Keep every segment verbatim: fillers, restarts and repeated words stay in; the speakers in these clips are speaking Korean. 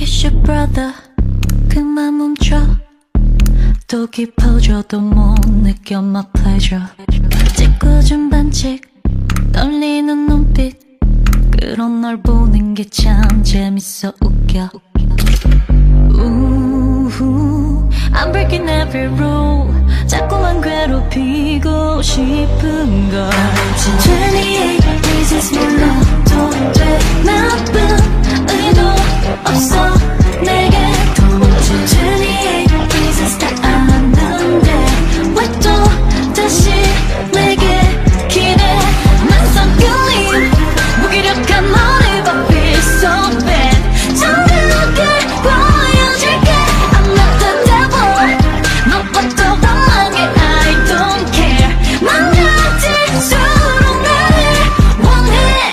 It's your brother. 그만 멈춰. 또 깊어져도 못 느껴 my pleasure. 짓궂은 반칙, 떨리는 눈빛. 그런 널 보는 게 참 재밌어 웃겨. Ooh, I'm breaking every rule. 자꾸만 괴롭히고 싶은 걸. twenty-eight reasons 몰라도 돼. 나쁜 의도 없어 내게 도무지. twenty-eight reasons 다 아는데 왜 또 다시 내게 기대. 낯선 끌림 무기력한 너를 봐. Feel so bad. 정확하게 보여줄게. I'm not the devil. 너것도 방황해. I don't care. 망가질수록 나를 원해.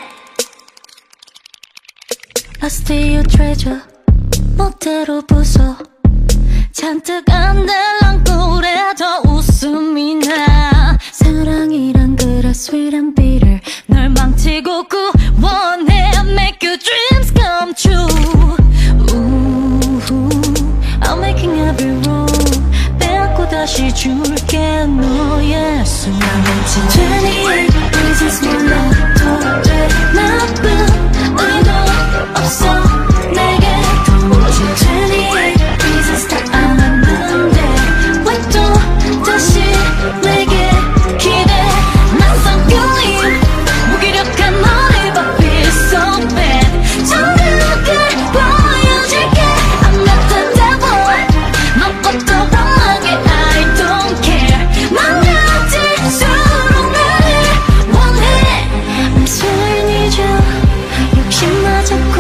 Lost your treasure. 멋대로 부숴. 잔뜩 안 될랑꿀에 더 웃음이 나. 사랑이란 그래 sweet and bitter. 널 망치고 구원해. Make your dreams come true. Ooh, I'm making every rule. 빼앗고 다시 줄게 너의 숨. twenty-eight reasons 몰라도 돼. 나쁜 의도 없어 내게 도무지. twenty-eight reasons 다 아는데 왜 또 다시 내게 기대. 낯선 끌림 무기력한 너를 봐. Feel so bad. 정확하게 보여줄게. I'm not the devil. 너것도 방황해. I don't care. 망가질수록 나를 원해. I'm 소리니죠. 욕심 맞았고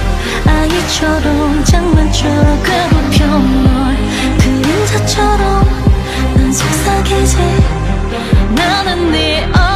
아이처럼 장난처럼 괴롭혀 널. 그림자처럼 난 속삭이지. 나는 네